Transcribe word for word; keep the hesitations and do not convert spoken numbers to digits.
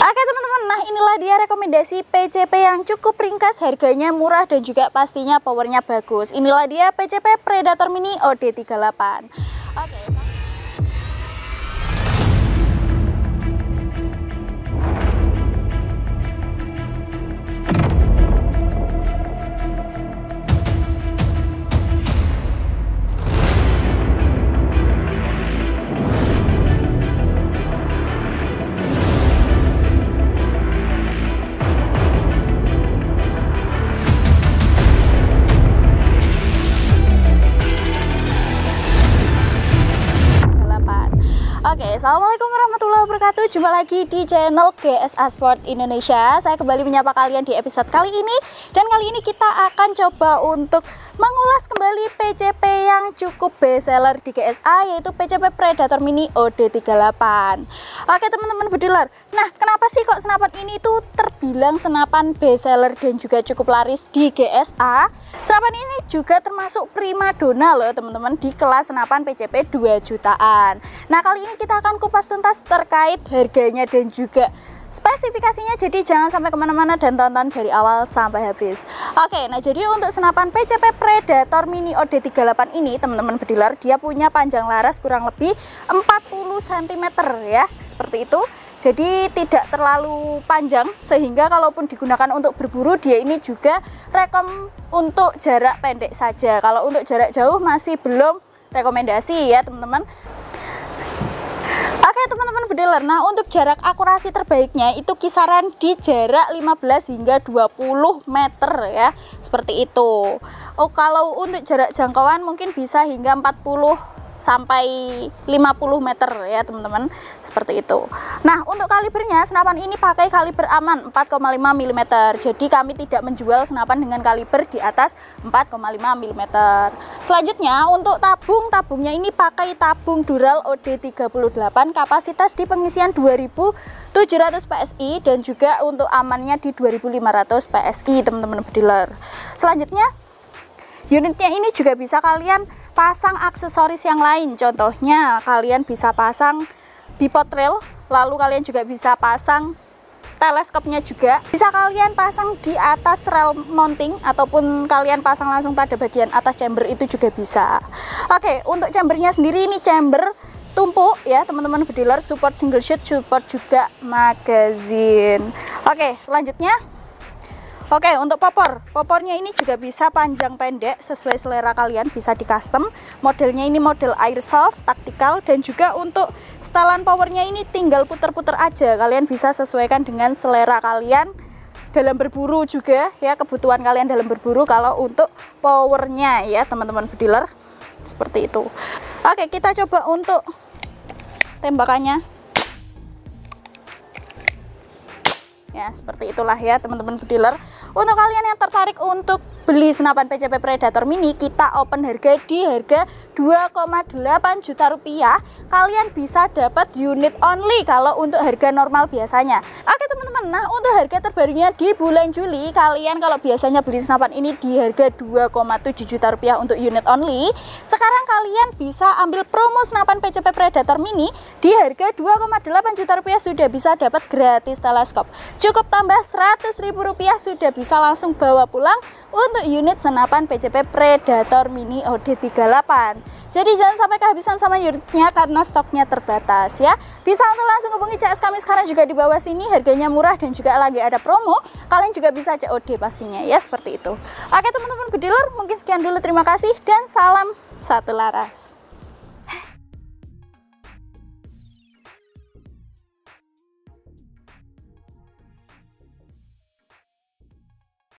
Oke teman-teman, nah inilah dia rekomendasi P C P yang cukup ringkas, harganya murah dan juga pastinya powernya bagus. Inilah dia P C P Predator Mini O D tiga puluh delapan. Oke. Oke, assalamualaikum warahmatullahi wabarakatuh. Jumpa lagi di channel G S A Sport Indonesia. Saya kembali menyapa kalian di episode kali ini. Dan kali ini kita akan coba untuk mengulas kembali P C P yang cukup best seller di G S A, yaitu P C P Predator Mini O D tiga puluh delapan. Oke teman-teman bediler, nah kenapa sih kok senapan ini tuh terbilang senapan best seller dan juga cukup laris di G S A? Senapan ini juga termasuk primadona loh teman-teman di kelas senapan P C P dua jutaan. Nah kali ini kita akan kupas tuntas terkait harganya dan juga spesifikasinya, jadi jangan sampai kemana-mana dan tonton dari awal sampai habis. Oke, nah jadi untuk senapan P C P Predator Mini O D tiga puluh delapan ini teman-teman bediler, dia punya panjang laras kurang lebih empat puluh sentimeter ya, seperti itu. Jadi tidak terlalu panjang sehingga kalaupun digunakan untuk berburu, dia ini juga rekom untuk jarak pendek saja. Kalau untuk jarak jauh masih belum rekomendasi ya teman-teman. Oke teman-teman bediler, nah untuk jarak akurasi terbaiknya itu kisaran di jarak lima belas hingga dua puluh meter ya, seperti itu. Oh, kalau untuk jarak jangkauan mungkin bisa hingga empat puluh sampai lima puluh meter ya teman-teman, seperti itu. Nah untuk kalibernya, senapan ini pakai kaliber aman empat koma lima milimeter, jadi kami tidak menjual senapan dengan kaliber di atas empat koma lima milimeter. Selanjutnya untuk tabung, tabungnya ini pakai tabung Dural O D tiga puluh delapan, kapasitas di pengisian dua ribu tujuh ratus P S I dan juga untuk amannya di dua ribu lima ratus P S I teman-teman bediler. Selanjutnya unitnya ini juga bisa kalian pasang aksesoris yang lain, contohnya kalian bisa pasang bipod rail, lalu kalian juga bisa pasang teleskopnya juga, bisa kalian pasang di atas rail mounting ataupun kalian pasang langsung pada bagian atas chamber, itu juga bisa. Oke, untuk chambernya sendiri ini chamber tumpuk ya teman-teman bediler, support single shot, support juga magazine. Oke, selanjutnya Oke, untuk popor, popornya ini juga bisa panjang pendek sesuai selera kalian, bisa di custom. Modelnya ini model airsoft, taktikal, dan juga untuk setelan powernya ini tinggal puter-puter aja. Kalian bisa sesuaikan dengan selera kalian dalam berburu juga ya, kebutuhan kalian dalam berburu kalau untuk powernya ya teman-teman bediler, seperti itu. Oke, kita coba untuk tembakannya. Ya seperti itulah ya teman-teman bediler. Untuk kalian yang tertarik untuk beli senapan P C P Predator Mini, kita open harga di harga dua koma delapan juta rupiah. Kalian bisa dapat unit only kalau untuk harga normal biasanya. Oke teman-teman, nah untuk harga terbarunya di bulan Juli, kalian kalau biasanya beli senapan ini di harga dua koma tujuh juta rupiah untuk unit only, sekarang kalian bisa ambil promo senapan P C P Predator Mini di harga dua koma delapan juta rupiah, sudah bisa dapat gratis teleskop. Cukup tambah seratus ribu rupiah sudah bisa langsung bawa pulang untuk unit senapan P C P Predator Mini O D tiga puluh delapan. Jadi jangan sampai kehabisan sama unitnya karena stoknya terbatas ya. Bisa untuk langsung hubungi C S kami sekarang juga di bawah sini, harganya murah dan juga lagi ada promo. Kalian juga bisa C O D pastinya ya, seperti itu. Oke teman-teman bediler, mungkin sekian dulu, terima kasih dan salam satu laras.